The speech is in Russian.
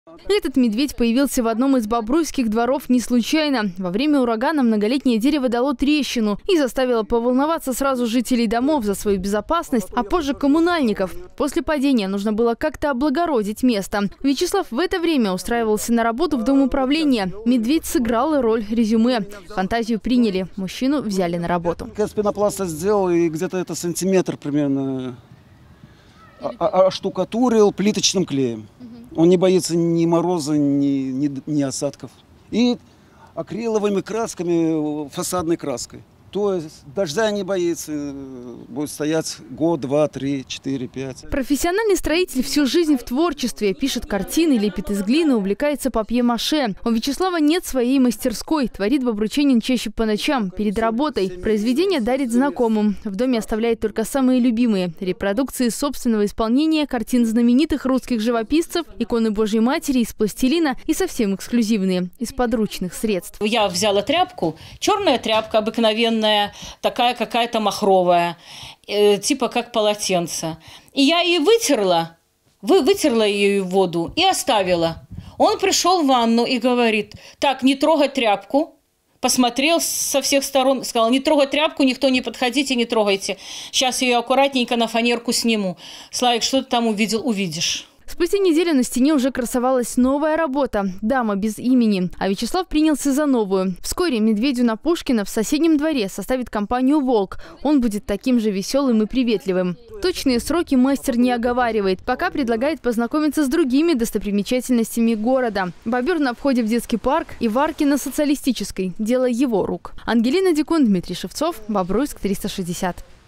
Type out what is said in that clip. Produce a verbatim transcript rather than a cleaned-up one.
Этот медведь появился в одном из бобруйских дворов не случайно. Во время урагана многолетнее дерево дало трещину и заставило поволноваться сразу жителей домов за свою безопасность, а позже коммунальников. После падения нужно было как-то облагородить место. Вячеслав в это время устраивался на работу в Дом управления. Медведь сыграл роль резюме. Фантазию приняли. Мужчину взяли на работу. Я с пенопласта сделал, и где-то это сантиметр примерно оштукатурил плиточным клеем. Он не боится ни мороза, ни, ни, ни осадков. И акриловыми красками, фасадной краской. То есть дождя не боится, будет стоять год, два, три, четыре, пять. Профессиональный строитель всю жизнь в творчестве. Пишет картины, лепит из глины, увлекается папье-маше. У Вячеслава нет своей мастерской. Творит бобруйчанин чаще по ночам, перед работой. Произведения дарит знакомым. В доме оставляет только самые любимые. Репродукции собственного исполнения, картин знаменитых русских живописцев, иконы Божьей Матери из пластилина и совсем эксклюзивные, из подручных средств. Я взяла тряпку, черная тряпка обыкновенная, такая какая-то махровая, э, типа как полотенце. И я ее вытерла, вы, вытерла ее в воду и оставила. Он пришел в ванну и говорит: так, не трогать тряпку. Посмотрел со всех сторон, сказал: не трогать тряпку, никто не подходите, не трогайте. Сейчас я ее аккуратненько на фанерку сниму. Славик, что ты там увидел? Увидишь. Спустя неделю на стене уже красовалась новая работа «Дама без имени», а Вячеслав принялся за новую. Вскоре медведю на Пушкина в соседнем дворе составит компанию «Волк». Он будет таким же веселым и приветливым. Точные сроки мастер не оговаривает, пока предлагает познакомиться с другими достопримечательностями города. Бобер на входе в детский парк и в арке на Социалистической – дело его рук. Ангелина Дикун, Дмитрий Шевцов, Бобруйск триста шестьдесят.